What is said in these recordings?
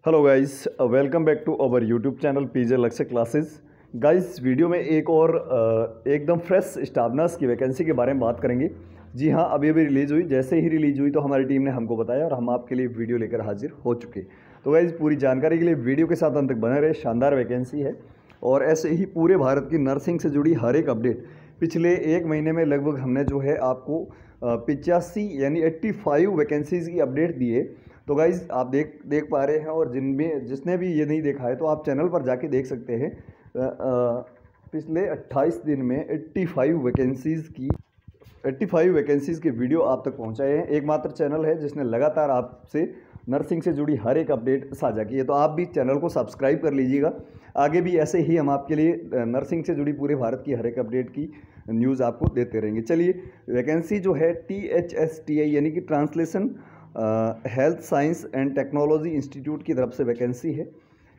Hello guys, welcome back to our YouTube channel PJ Lakshya classes. Guys, video में एक और एकदम फ्रेश स्टाफ नर्स की वैकेंसी के बारे में बात करेंगे। जी हाँ, अभी अभी रिलीज़ हुई। जैसे ही रिलीज़ हुई तो हमारी टीम ने हमको बताया और हम आपके लिए वीडियो लेकर हाजिर हो चुके। तो गाइस, पूरी जानकारी के लिए वीडियो के साथ अंत तक बने रहे। शानदार वैकेंसी है और ऐसे ही पूरे भारत की नर्सिंग से जुड़ी हर एक अपडेट पिछले एक महीने में लगभग हमने जो है आपको 85 यानी 85 वैकेंसीज़ की अपडेट दी है। तो गाइज़, आप देख पा रहे हैं और जिसने भी ये नहीं देखा है तो आप चैनल पर जाके देख सकते हैं। पिछले 28 दिन में 85 वैकेंसीज़ के वीडियो आप तक पहुंचाए हैं। एकमात्र चैनल है जिसने लगातार आपसे नर्सिंग से जुड़ी हर एक अपडेट साझा की है। तो आप भी चैनल को सब्सक्राइब कर लीजिएगा। आगे भी ऐसे ही हम आपके लिए नर्सिंग से जुड़ी पूरे भारत की हर एक अपडेट की न्यूज़ आपको देते रहेंगे। चलिए, वैकेंसी जो है THSTI यानी कि translation health science and technology institute की तरफ से वैकेंसी है।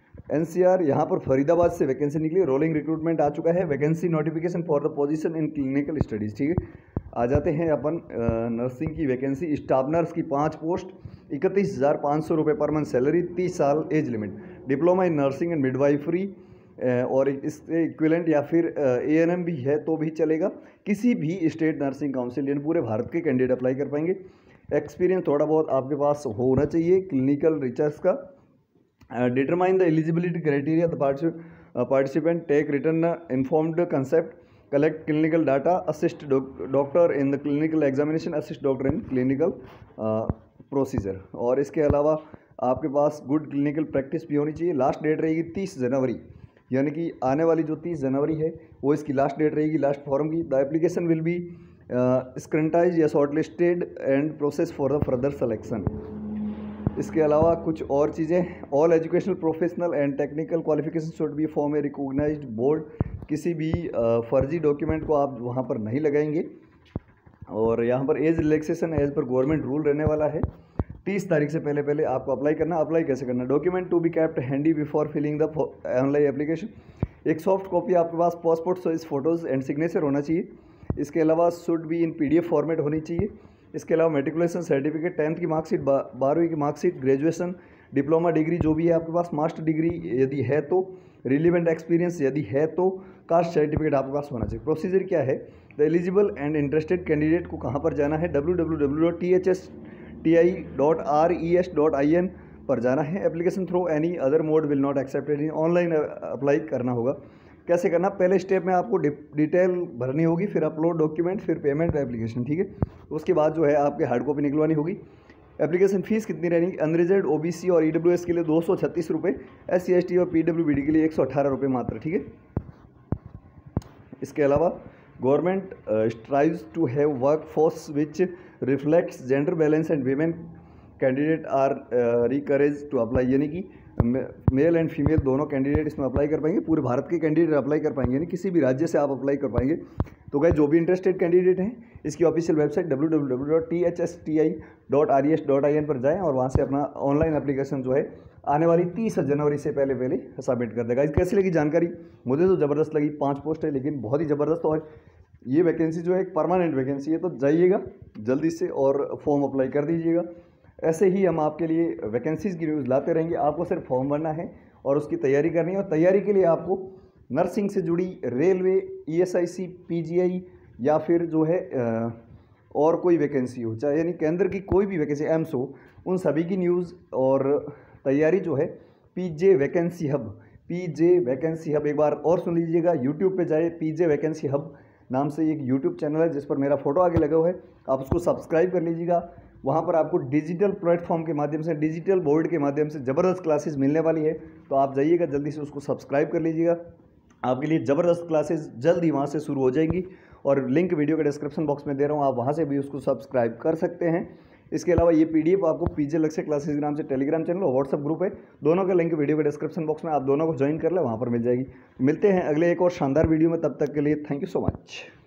NCR यहाँ पर फरीदाबाद से वैकेंसी निकली। रोलिंग रिक्रूटमेंट आ चुका है। Vacancy notification for the position in clinical studies. ठीक है, आ जाते हैं अपन नर्सिंग की वैकेंसी। स्टाफ नर्स की 5 पोस्ट, 31,500 रुपये पर मंथ सैलरी, 30 साल age limit, diploma in nursing and midwifery और इसके इक्विवेलेंट या फिर ANM भी है तो भी चलेगा। किसी भी स्टेट नर्सिंग काउंसिल यानी पूरे भारत के कैंडिडेट अप्लाई कर पाएंगे। एक्सपीरियंस थोड़ा बहुत आपके पास होना चाहिए क्लिनिकल रिसर्च का। Determine the eligibility criteria the participant take return informed concept, collect clinical data, assist doctor in the clinical examination, assist doctor in clinical procedure. और इसके अलावा आपके पास गुड क्लिनिकल प्रैक्टिस भी होनी चाहिए। लास्ट डेट रहेगी 30 जनवरी, यानी कि आने वाली जो 30 जनवरी है वो इसकी लास्ट डेट रहेगी लास्ट फॉर्म की। The application will be scrutinized या short listed and process for the further selection. इसके अलावा कुछ और चीज़ें, all educational professional and technical qualification should be form a recognized board. किसी भी फर्जी डॉक्यूमेंट को आप वहाँ पर नहीं लगाएंगे। और यहाँ पर एज रिलैक्सेशन एज पर गवर्नमेंट रूल रहने वाला है। 30 तारीख से पहले आपको अप्लाई करना। अप्लाई कैसे करना? Document to be kept handy before filling the online application. एक सॉफ्ट कॉपी आपके पास passport size photos and signature होना चाहिए। इसके अलावा should be in PDF format होनी चाहिए। इसके अलावा मेट्रिकुलेशन सर्टिफिकेट, 10th की मार्कशीट, 12वीं की मार्कशीट, ग्रेजुएशन, डिप्लोमा डिग्री जो भी है आपके पास, मास्टर डिग्री यदि है तो, रिलीवेंट एक्सपीरियंस यदि है तो, कास्ट सर्टिफिकेट आपके पास होना चाहिए। प्रोसीजर क्या है? The eligible and interested candidate को कहाँ पर जाना है? www.thsti.res.in पर जाना है। Application through any other mode will not accepted. Online apply करना होगा। कैसे करना? पहले स्टेप में आपको डिटेल भरनी होगी, फिर अपलोड डॉक्यूमेंट, फिर पेमेंट एप्लीकेशन। ठीक है, उसके बाद जो है आपके हार्ड कॉपी निकलवानी होगी। एप्लीकेशन फ़ीस कितनी रहनी? अनरिजर्व OBC और EWS के लिए 236 रुपये, SC ST और PWBD के लिए 118 रुपये मात्र। ठीक है, इसके अलावा government strives to have work force which reflects gender balance and women candidate are encouraged to apply, यानी कि मेल एंड फीमेल दोनों कैंडिडेट इसमें अप्लाई कर पाएंगे। पूरे भारत के कैंडिडेट अप्लाई कर पाएंगे, यानी किसी भी राज्य से आप अप्लाई कर पाएंगे। तो गाइस, जो भी इंटरेस्टेड कैंडिडेट हैं इसकी ऑफिशियल वेबसाइट www.thsti.res.in पर जाएं और वहां से अपना ऑनलाइन एप्लीकेशन जो है आने वाली 30 जनवरी से पहले सबमिट कर देगा। कैसी लगी जानकारी? मुझे तो ज़बरदस्त लगी। 5 पोस्ट है लेकिन बहुत ही ज़बरदस्त। और ये वैकेंसी जो है एक परमानेंट वैकेंसी है, तो जाइएगा जल्दी से और फॉर्म अप्लाई कर दीजिएगा। ऐसे ही हम आपके लिए वैकेंसीज़ की न्यूज़ लाते रहेंगे। आपको सिर्फ फॉर्म भरना है और उसकी तैयारी करनी है। और तैयारी के लिए आपको नर्सिंग से जुड़ी रेलवे, ESIC, PGI या फिर जो है और कोई वैकेंसी हो, चाहे यानी केंद्र की कोई भी वैकेंसी, एम्स हो, उन सभी की न्यूज़ और तैयारी जो है PJ वैकेंसी हब एक बार और सुन लीजिएगा। यूट्यूब पे जाए, PJ वैकेंसी हब नाम से एक यूट्यूब चैनल है जिस पर मेरा फोटो आगे लगा हुआ है, आप उसको सब्सक्राइब कर लीजिएगा। वहाँ पर आपको डिजिटल प्लेटफॉर्म के माध्यम से, डिजिटल बोर्ड के माध्यम से ज़बरदस्त क्लासेस मिलने वाली है। तो आप जाइएगा जल्दी से, उसको सब्सक्राइब कर लीजिएगा। आपके लिए ज़बरदस्त क्लासेस जल्द ही वहाँ से शुरू हो जाएंगी और लिंक वीडियो के डिस्क्रिप्शन बॉक्स में दे रहा हूँ, आप वहाँ से भी उसको सब्सक्राइब कर सकते हैं। इसके अलावा ये PDF आपको पीजे लक्ष्य क्लासेस नाम से टेलीग्राम चैनल और व्हाट्सअप ग्रुप है, दोनों का लिंक वीडियो के डिस्क्रिप्शन बॉक्स में, आप दोनों को ज्वाइन कर ले, वहाँ पर मिल जाएगी। मिलते हैं अगले एक और शानदार वीडियो में, तब तक के लिए थैंक यू सो मच।